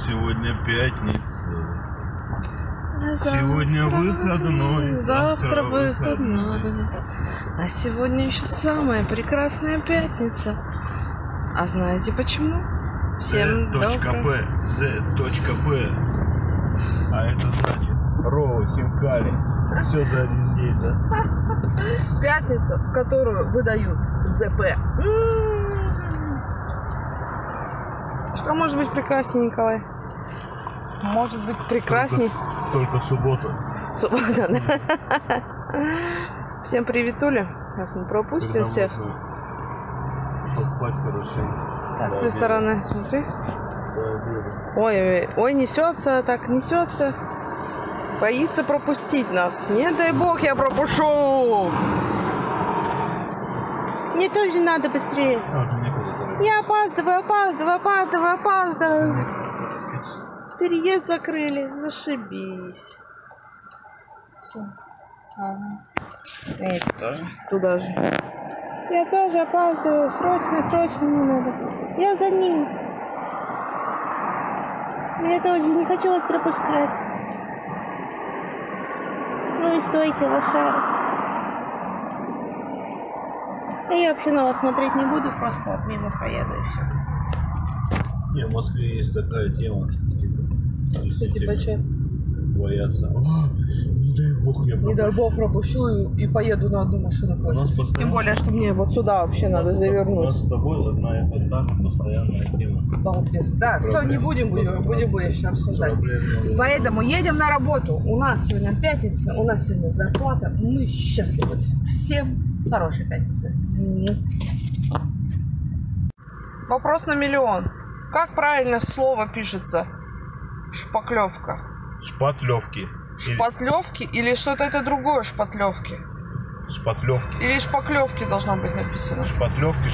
Сегодня пятница. Сегодня выходной. Завтра выходной. А сегодня еще самая прекрасная пятница. А знаете почему? Всем доброго. Z.P. А это значит Роу, Хинкали. Все за один день, да? Пятница, в которую выдают ЗП. Что может быть прекраснее, Николай? Может быть прекрасней? Только суббота. Суббота, да? Всем приветули. Сейчас мы пропустим всех. Поспать, короче. Так, с той стороны, смотри. Ой, несется, так несется. Боится пропустить нас. Не дай бог, я пропущу. Мне тоже надо быстрее. Я опаздываю. Переезд закрыли. Зашибись. Все. И тоже. Туда же. Я тоже опаздываю. Срочно мне надо. Я за ним. Я тоже не хочу вас пропускать. Ну и стойте, лошары. Я вообще на вас смотреть не буду, просто вот мимо проеду и все. Не, в Москве есть такая тема, что Типа что? Боятся. Не дай бог я пропущу. Не дай бог пропущу и поеду на одну машину позже. Тем более, что мне вот сюда вообще надо завернуть. У нас с тобой одна постоянная тема. Да, все, не будем больше обсуждать. Поэтому едем на работу. У нас сегодня пятница, у нас сегодня зарплата. Мы счастливы. Всем хорошей пятницы. Вопрос на миллион. Как правильно слово пишется? Шпаклевка. Шпатлевки. Шпатлевки или что-то это другое шпатлевки? Шпатлевки. Или шпаклевки должно быть написано? Шпатлевки.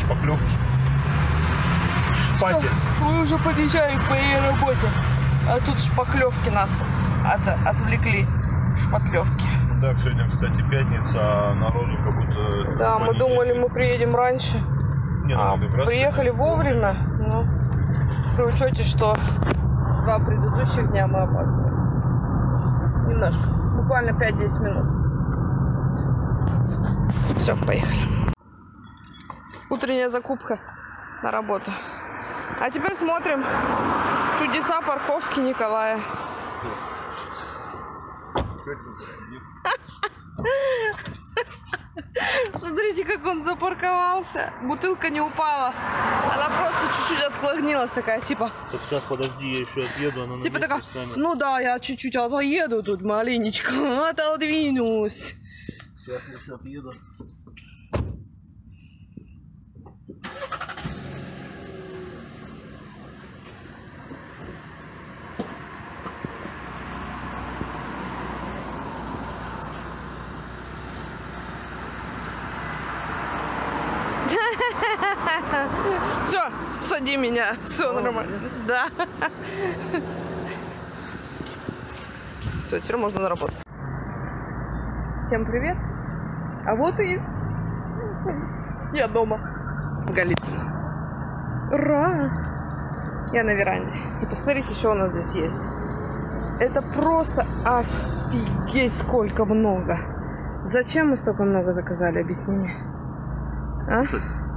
Все, мы уже подъезжаем к моей работе. А тут шпаклевки нас отвлекли. Шпатлевки. Да, сегодня, кстати, пятница, а народу как будто... Да, мы думали, мы приедем раньше. Приехали вовремя, но при учете, что 2 предыдущих дня мы опаздывали. Немножко. Буквально 5-10 минут. Все, поехали. Утренняя закупка на работу. А теперь смотрим чудеса парковки Николая. Смотрите, как он запарковался. Бутылка не упала. Она просто чуть-чуть отклонилась такая, типа. Так сейчас, подожди, я еще отъеду. Она типа такая, ну да, я чуть-чуть отъеду тут маленечко. Отодвинусь. Сейчас я еще отъеду. Все, сади меня, все нормально. Да. Все, теперь можно на работу. Всем привет. А вот и я дома. Голицыно. Ура! Я на веранде. И посмотрите, что у нас здесь есть. Это просто офигеть, сколько много. Зачем мы столько много заказали? Объясни мне. А?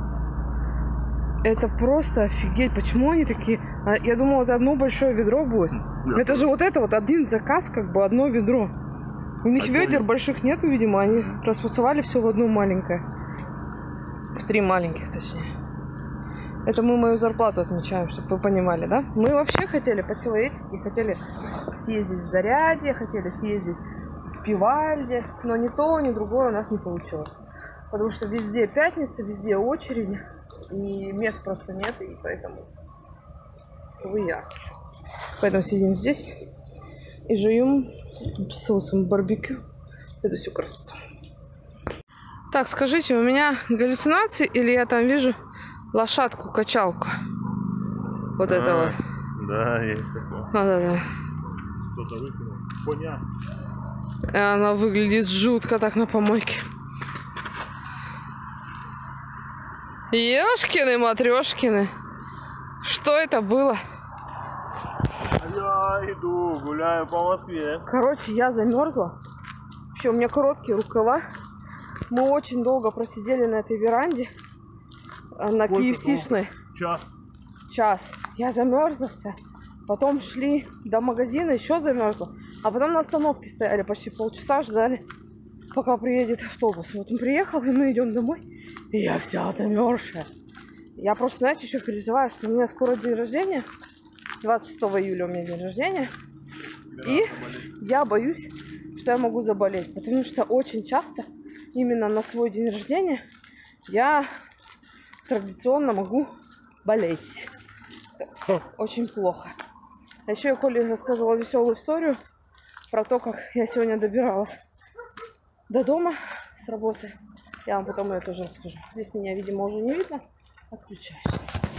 Это просто офигеть. Почему они такие? Я думала, это одно большое ведро будет. Это же вот это вот один заказ, как бы одно ведро. У них ведер больших нету, видимо. Они распасовали все в одно маленькое. В 3 маленьких, точнее. Это мы мою зарплату отмечаем, чтобы вы понимали, да? Мы вообще хотели по-человечески, хотели съездить в Зарядье, хотели съездить в Пивальде, но ни то, ни другое у нас не получилось. Потому что везде пятница, везде очереди, и мест просто нет, и поэтому Поэтому сидим здесь и жуем с соусом барбекю эту всю красоту. Так, скажите, у меня галлюцинации или я там вижу лошадку-качалку? Вот это вот. Да, есть такое. Да. Кто-то выкинул. Коня. И она выглядит жутко так на помойке. Ёшкины-матрёшкины. Что это было? Я иду, гуляю по Москве. Короче, я замерзла. Вообще, у меня короткие рукава. Мы очень долго просидели на этой веранде. На KFC-шной. Час. Я замерзла вся. Потом шли до магазина, еще замерзла. А потом на остановке стояли почти полчаса, ждали, пока приедет автобус. Вот он приехал, и мы идем домой. И я вся замерзшая. Я просто, знаете, еще переживаю, что у меня скоро день рождения. 26 июля у меня день рождения. И я боюсь, что я могу заболеть. Потому что очень часто именно на свой день рождения я традиционно могу болеть. Очень плохо. А еще я Коле рассказывала веселую историю про то, как я сегодня добиралась до дома с работы. Я вам потом ее тоже расскажу. Здесь меня, видимо, уже не видно. Отключаюсь.